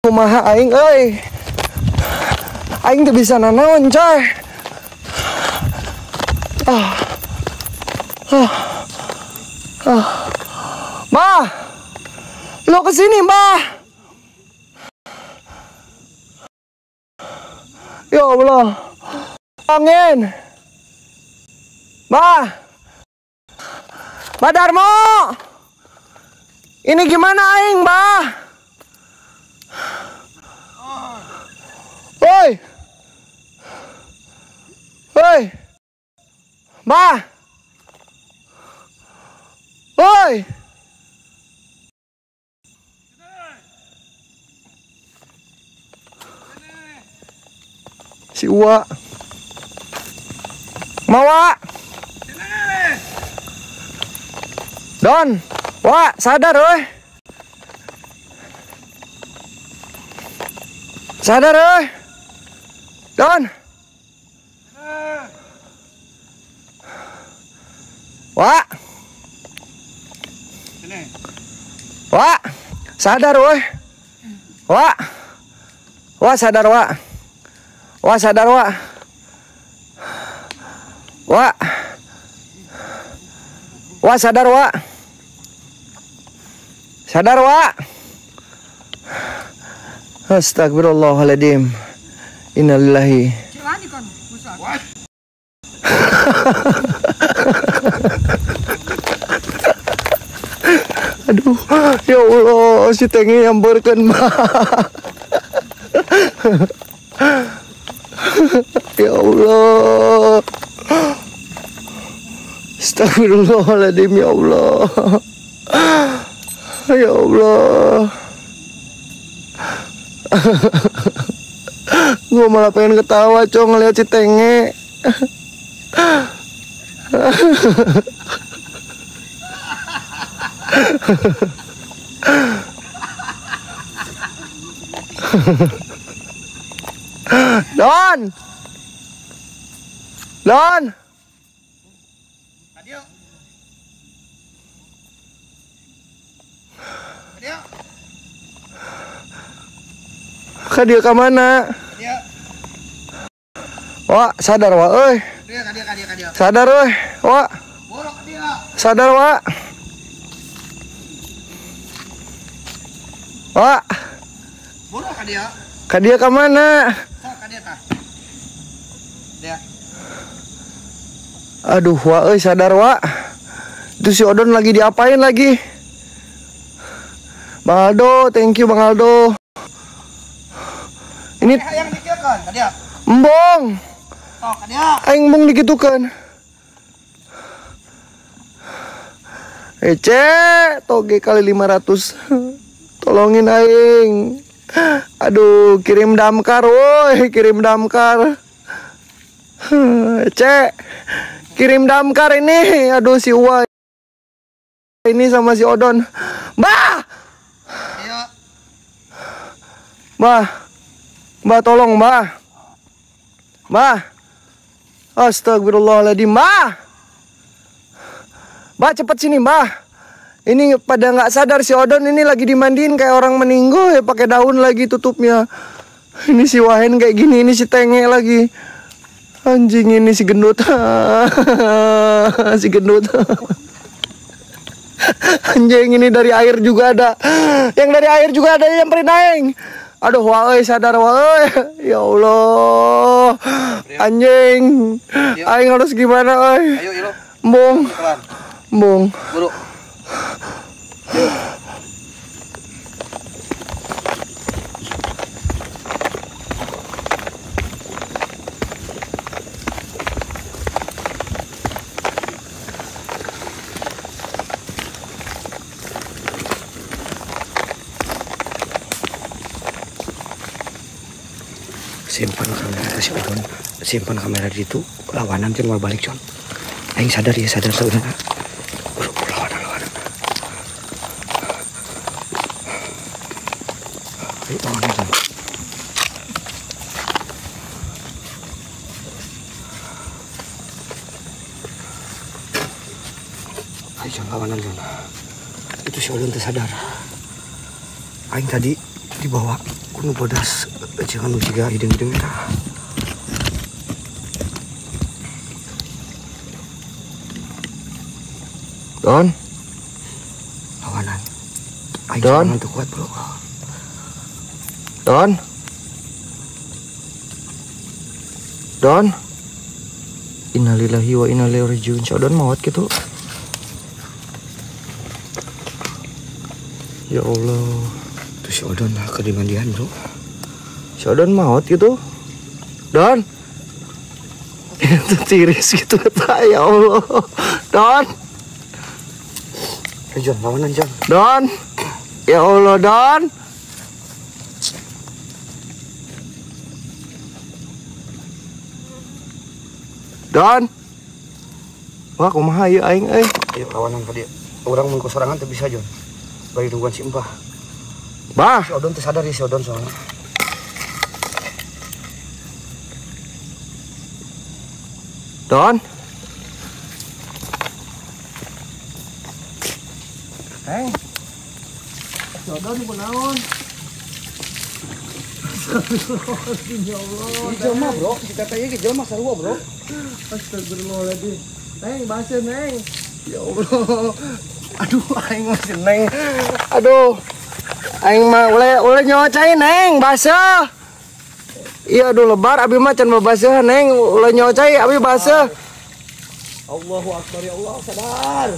kumaha aing euy. Aing teu bisa nanaon coy. Bah, lo kesini bah. Ya Allah, angin. Bah, Darmo, ini gimana aing bah? Woi, woi, bah, woi. Si Uwa. Mawa. Don, Wak, sadar oi. Sadar oi. Don. Wak. Wak, sadar oi. Wak. Wak, sadar Wak. Wah, sadar Wak. Wak. Wah, sadar Wak. Sadar Wak. Astagfirullahaladzim. Innalillahi. Aduh, ya Allah, si Tengi nyamperkeun mah. Ya Allah. Astagfirullahaladzim, ya Allah. Ya Allah. Gue malah pengen ketawa cong ngeliat si Tenge. Don. Don. Adio. Adio. Kadia ke mana? Adio. Wak, sadar Wak euy. Kadio. Sadar euy, Wak. Borok Adio. Sadar Wak. Wak. Borok Adio. Kadia ke mana? Sok Adio tah. Dia. Aduh, Wak euy, sadar Wak. Itu si Odon lagi diapain lagi? Bang Aldo, thank you Bang Aldo. Ini Yang dikeukeun Adio. embong. Sok Adio. Aing embong dikitukeun. Ece, toge kali 500. Tolongin aing. Aduh, kirim damkar woi, kirim damkar. Ece, kirim damkar ini. Aduh, si Uwa ini sama si Odon. Bah! Ayo. Bah. Bah, tolong, Bah. Bah. Astagfirullahaladzim, Bah. Bah, cepet sini, Bah. Ini pada nggak sadar si Odon ini lagi dimandiin kayak orang meninggal ya, pakai daun lagi tutupnya. Ini si Wahen kayak gini, ini si Tenge lagi. Anjing, ini si gendut. Si gendut. Anjing, ini dari air juga ada. Yang dari air juga ada yang nyamperin aing. Aduh, wae sadar wae. Ya Allah. Anjing. Aing harus gimana, euy? Ayo, Ilo. Embong. Pelan. Embong. Buru. Simpan kamera si Odon, simpan kamera di itu, lawanan can mau balik con. Aing sadar ya, sadar saudara. Lawanan. Ayo lawanan con. Ayo con, lawanan con. Itu si Odon tersadar. Aing tadi dibawa kuno bodas jangan lu juga hidung-hidung merah. Don. Lawanan. Aing Don. tuh kuat, Bro. Don. Don. Innalillahi wa inna ilaihi rajiun. Si Odon maut gitu. Ya Allah. Tuh si Odon lah ke dimandian, Bro. Si Odon maut gitu. Don. Itu tiris gitu kata. Ya Allah. Don. Jon, lawanan Jon. Don. Ya Allah, Don. Don. Wah, kumaha ieu aing euy. Ayo lawanan ka dia. Orang mun sorangan teu bisa Jon. Bari nungguan si Empah. Bah, Si Odon teu sadar ya si Odon soalnya. Don. Hei. Si Odon ibu naon? Ya Allah. Jelma, Bro. Kita tanya ke jelma sarua, Bro. Astagfirullahaladzim. Neng, bahasa Neng. Ya Allah. Aduh, aing masih Neng. Aduh. Aing mah oleh nyocai Neng, bahasa. Iya, aduh lebar abi mah can babasa Neng, oleh nyocai abi bahasa. Allahu Akbar ya Allah, sadar.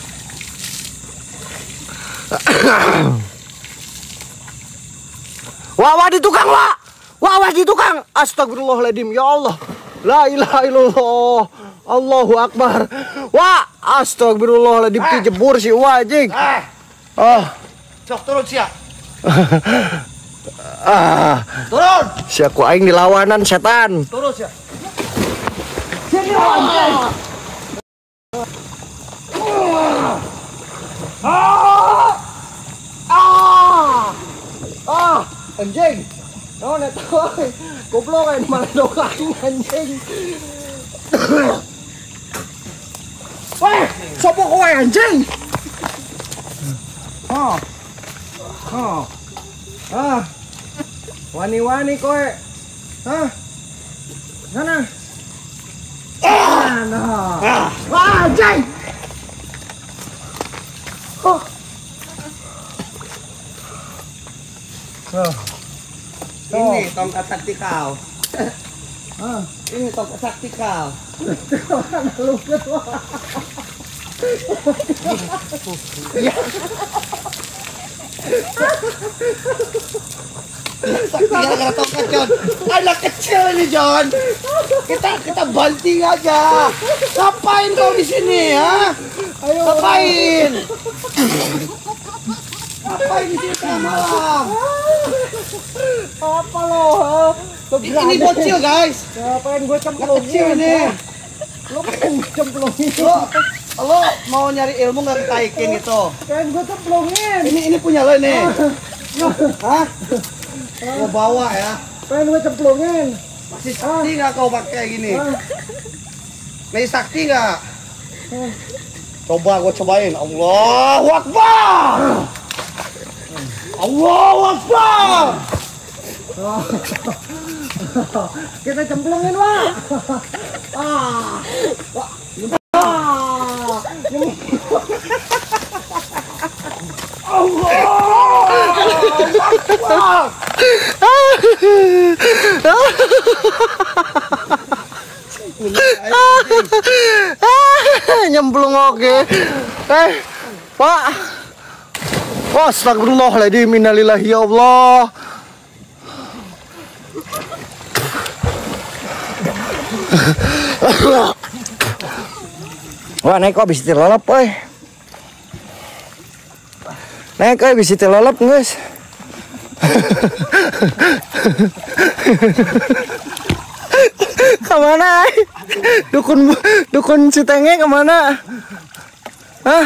Wah di tukang, wah di tukang. Astagfirullahaladzim, ya Allah. La ilaha illallah. Allahu Akbar. Wah, astagfirullahaladzim, dijebur si wajing. Oh. Sok turun sia. Turun. Si aku aing dilawanan setan. Turun sia. Anjing. Oh, net oi. Goblok aing malah dokain anjing. Weh, sopo kowe anjing? Wani-wani kowe. Hah? Sana. Nah. Wah, anjing. Ini tongkat sakti kau. Ini tongkat sakti kau. Sakti gara-gara tongkat John. Anak kecil ini John. Kita banting aja. Ngapain kau di sini ya? Ayo. Ngapain? Ngapain di sini tengah malam? Apa lo? Ini bocil guys. Ngapain gue Anak cemplungin? kecil ini. Lo pengen cemplungin? Lo mau nyari ilmu nggak ditaikin gitu? Pengen gue cemplungin? Ini punya lo nih. Hah? Mau bawa ya? Pengen gue cemplungin? Masih sakti nggak kau pakai gini? Masih sakti nggak? Coba gue cobain. Allahu Akbar! Allahu Akbar! Kita cemplungin, Wak. Nyemplung oke. Pak. Astagfirullahaladzim, innalillahi ya Allah. Wah, naik kok bisa tilolop, woy. Naik kok bisa tilolop, guys. Kemana? Dukun si Tenge kemana? Hah?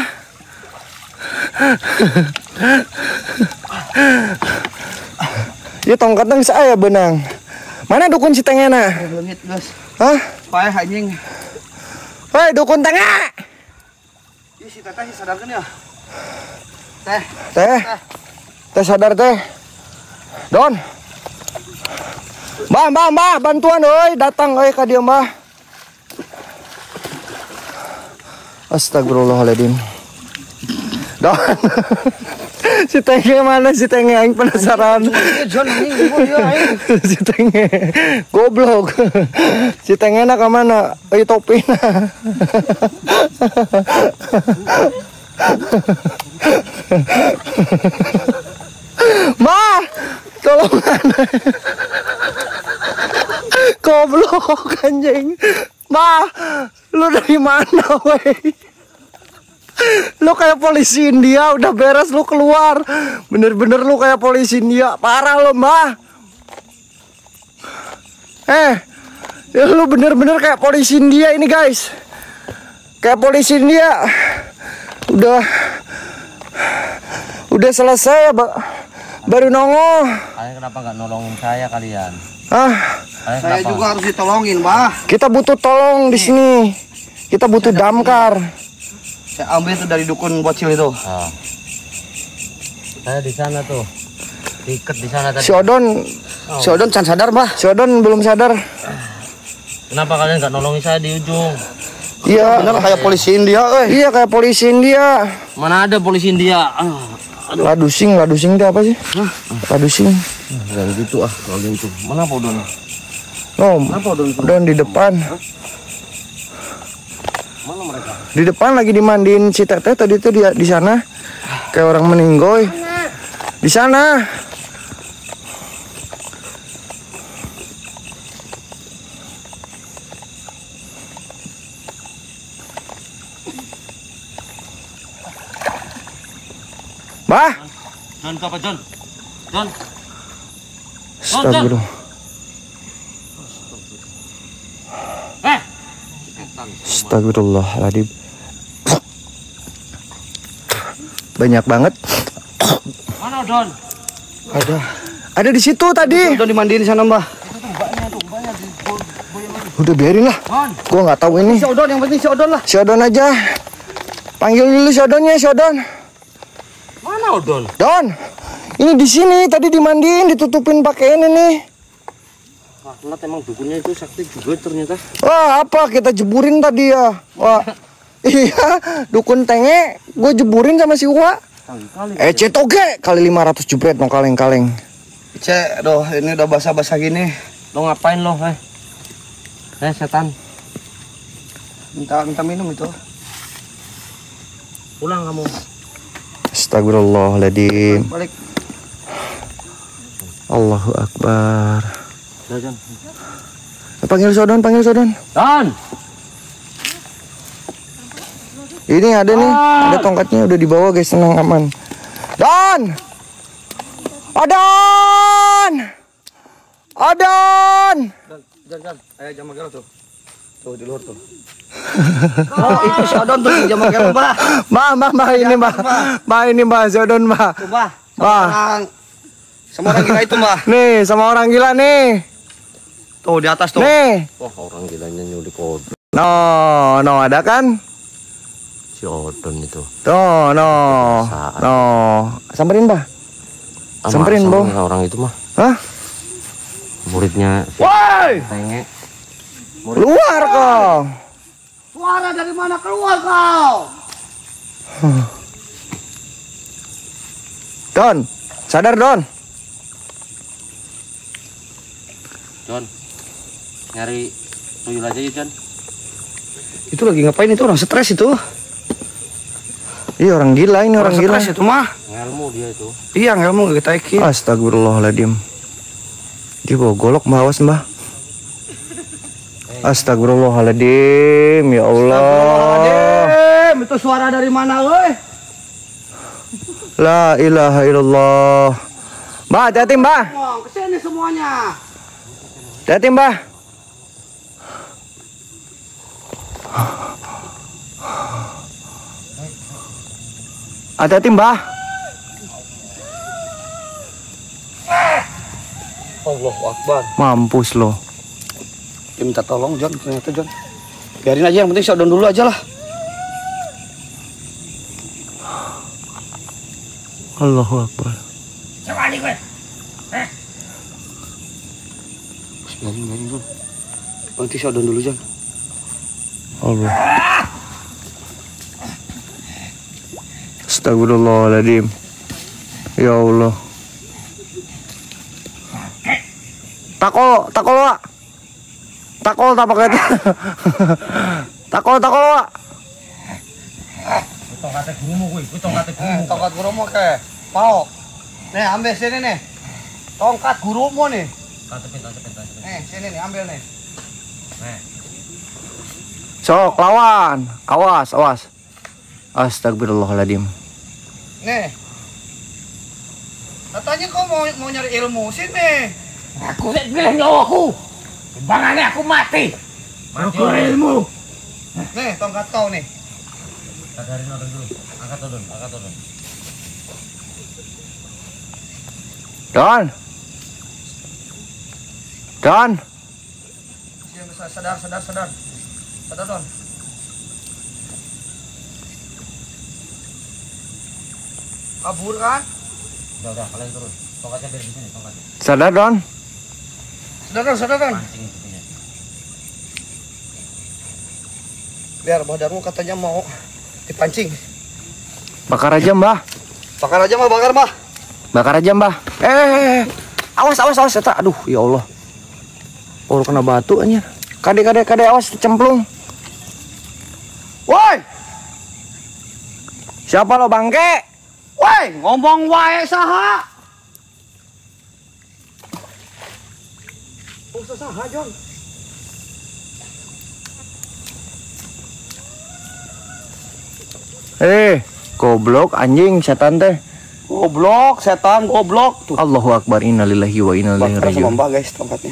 Ya tongkatnya saya benang. Mana dukun si Tenge na? Lengit guys. Hah? Payah anjing. Hei dukun Tenge. Ih si teteh sadarkan ya. Teh. Teh sadar teh. Don. Mbah, bantuan euy, datang euy ka dieu Mbah. Astagfirullahaladzim. Don. Si Tenge mana si Tenge aing penasaran. Si Tenge goblok. Si Tenge na ka mana? Euy topina. Ma, tolong. Goblok anjing. Ma, lu dari mana weh? Lu kayak polisi India, udah beres lu keluar. Bener-bener lu kayak polisi India, parah lu Mbah. Ya lu bener-bener kayak polisi India ini guys. Kayak polisi India. Udah selesai ya, baru nongol. Kalian kenapa nggak nolongin saya kalian? Saya juga harus ditolongin, Mbah. Kita butuh tolong di sini. Kita butuh damkar. Saya ambil itu dari dukun bocil itu. Saya di sana tuh. Diikat di sana tadi. Si Odon can sadar, Mbah. Si Odon belum sadar. Kenapa kalian nggak nolongin saya di ujung? Iya, bener kayak polisi India, Iya, kayak polisi India. Mana ada polisi India? Ladusing itu apa sih? Ladusing. Jangan gitu kalau gitu. Mana Odon? Odon di depan. Mana mereka? Di depan lagi dimandiin si Teteh tadi tuh di sana. Kayak orang meninggoy. Di sana. Bah. John, apa John? John. Astagfirullah. Astagfirullahaladzim. Banyak banget. Mana Don? Ada di situ tadi. Udah dimandiin di sana, Mbah. Udah biarin lah. Gua nggak tahu ini. Si Odon, yang penting si Odon lah. Si Odon aja. Panggil dulu si Odonnya, si Odon. Mana Odon? Don. Ini di sini tadi dimandiin, ditutupin pakai ini nih. Lihat emang dukunnya itu sakti juga ternyata. Wah, apa kita jeburin tadi ya? Wah. Iya, dukun Tenge gue jeburin sama si Uwa. Cetoge kali 500 jebret mau kaleng-kaleng. Cek, doh ini udah basah-basah gini. Lo ngapain lo, setan? Minta minum itu. Pulang kamu. Astagfirullahaladzim. Balik. Allahu Akbar. John. Panggil Sodon. Don. Ini ada nih, ada tongkatnya udah dibawa guys, tenang aman. Don. Jangan. Ayo jam makan tuh. Tuh di luar tuh. Oh, itu si Odon tuh jam makan, Mbah. Mbah ini Mbah. Mbah ini Mbah Sodon Mbah. Tuh, Mbah. Sama orang gila itu, Mbah. Nih, sama orang gila nih. Tuh di atas tuh. Nih. Wah, orang gilanya nyulik Odon. No, ada kan? Si Odon itu. Tuh, no. Samperin, Mbah. Samperin, Bo. Orang itu mah. Hah? Muridnya si Woi! Tenge. Keluar kau. Suara dari mana keluar kau? Don, sadar Don. John. Nyari tuyul aja ya, John. Itu lagi ngapain itu orang stres itu? Iya orang gila ini orang gila. Stres itu mah. Ngelmu dia itu. Iya ngelmu kita taikin. Astagfirullahaladzim. Dia bawa golok bawas Mbah. Astagfirullahaladzim, ya Allah. Astagfirullahaladzim, itu suara dari mana, woi? La ilaha illallah. Mbah, hati-hati Mbah. Kesini semuanya. Hati-hati Mbah. Hati-hati Mbah. Allahu Akbar. Mampus lo. Dia minta tolong John, ternyata John. Biarin aja, yang penting si Odon dulu aja lah. Allahu Akbar. Biarin Jon. Nanti shotdown dulu Jon. Allah. Astagfirullahaladzim. Ya Allah. Takol Wak. Takol tak pakai itu. Takol Wak. Tongkat gurumu kuwi, tongkat gurumu. Tongkat gurumu ke. Mau. Nih, ambil sini nih. Tongkat gurumu nih. Tantepin. Nih, sini nih, ambil nih. Nih. Sok lawan. Awas. Astagfirullahaladzim. Nih. Katanya kau mau nyari ilmu sini. Aku lihat bilang nyawaku. Timbangannya aku mati. Mati ilmu. Nih, tongkat kau nih. Sadarin orang dulu. Angkat turun. Don. Sadar, Don. Kabur kan? Udah, kalian turun. Tongkatnya dari sini, tongkatnya. Sadar Don. Sadar, Don. Pancing itu punya. Biar badanmu katanya mau dipancing. Bakar aja Mbah. Bakar aja mah, Bakar aja Mbah. Awas. Eta. Aduh, ya Allah. Oh, kena batu anjir. Kade awas cemplung. Woi! Siapa lo bangke? Woi, ngomong wae saha? Oh, saha, Jon? Goblok anjing setan teh. Goblok, setan, goblok. Tuh, Allahu Akbar, innalillahi wa inna ilaihi bakar sama rajiun. Mbah guys tongkatnya.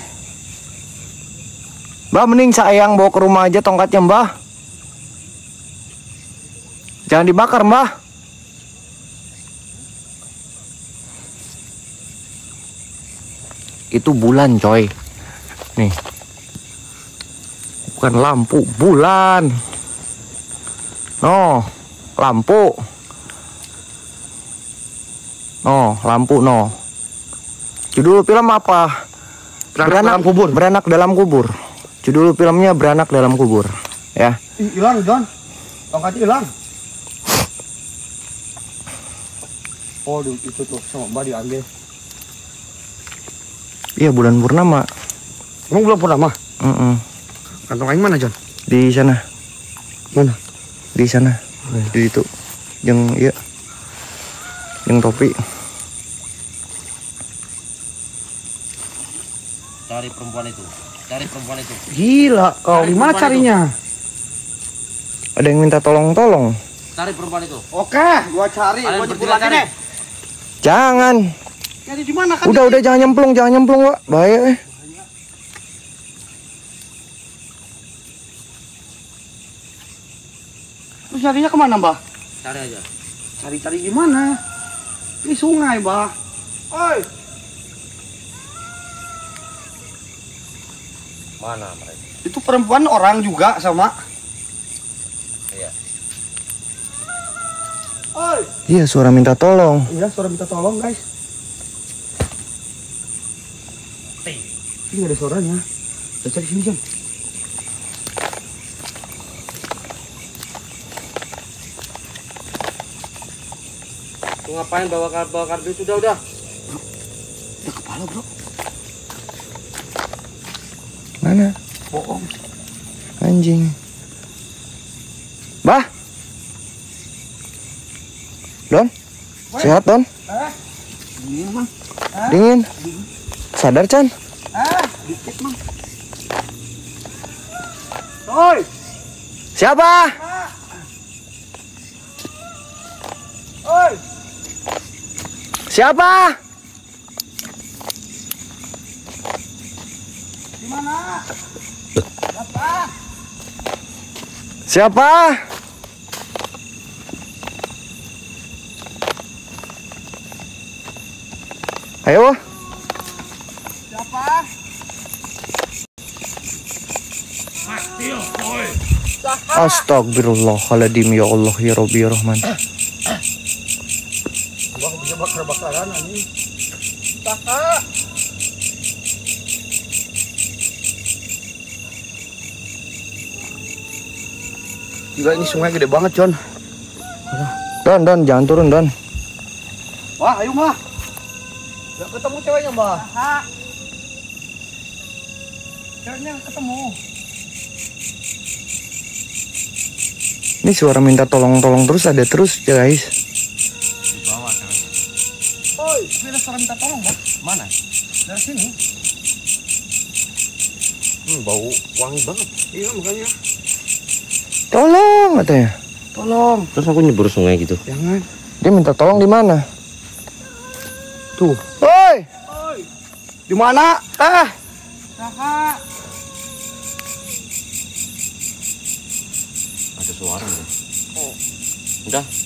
Mbah, mending sayang bawa ke rumah aja tongkatnya Mbah. Jangan dibakar Mbah. Itu bulan coy. Nih. Bukan lampu, bulan. No, lampu. No, lampu no. Judul film apa? Beranak dalam kubur. Judul filmnya Beranak dalam kubur. Ya. Hilang, Jon. Tongkatnya hilang. Oh, itu tuh sama Mbak diambil. Iya, bulan purnama. Emang belum purnama? Kantong aing mana, Jon? Di sana. Mana? Di sana. Di itu. Yang iya. Yang topi. Cari perempuan itu. Gila, kau di mana carinya? Ada yang minta tolong. Cari perempuan itu. Oke, gua cari. Kalian Gua jemput berdua lagi cari. nih. Jangan. Cari di mana kan? Udah jangan nyemplung, Pak. Bahaya. Terus nyarinya kemana, Mbah? Cari aja. Cari gimana? Ini sungai, Mbah. Oi. Mana mereka? Itu perempuan orang juga sama. Iya. Oi. Iya, suara minta tolong. Iya, suara minta tolong, guys. Ini nggak ada suaranya. Kita cari sini, Jon. Lu ngapain bawa kardus? Udah. Ada kepala, bro. Mana? Bohong. Anjing. Bah. Don. Sehat, Don? Dingin, Mang. Dingin. Sadar, Chan? Dikit, Mang. Oi. Siapa? Oi. Siapa? Di mana? Siapa? Ayo. Siapa? Astagfirullahaladzim, ya Allah, ya Rabbi, ya Rahman. Gua bisa bakar bakaran anjing. Gila ini sungai gede banget, John. Don, jangan turun, Don. Wah, ayo mah. Gak ketemu ceweknya, Mbah. Ceweknya ketemu. Ini suara minta tolong terus ada terus ya guys. Di bawah ceweknya. Oi, ada suara minta tolong, Mbah. Mana? Dari sini. Bau wangi banget. Iya, makanya. Tolong katanya. Tolong. Terus aku nyebur sungai gitu. Jangan. Dia minta tolong di mana? Tuh. Woi, Oi. Di mana? Raha. Ada suara nih. Udah,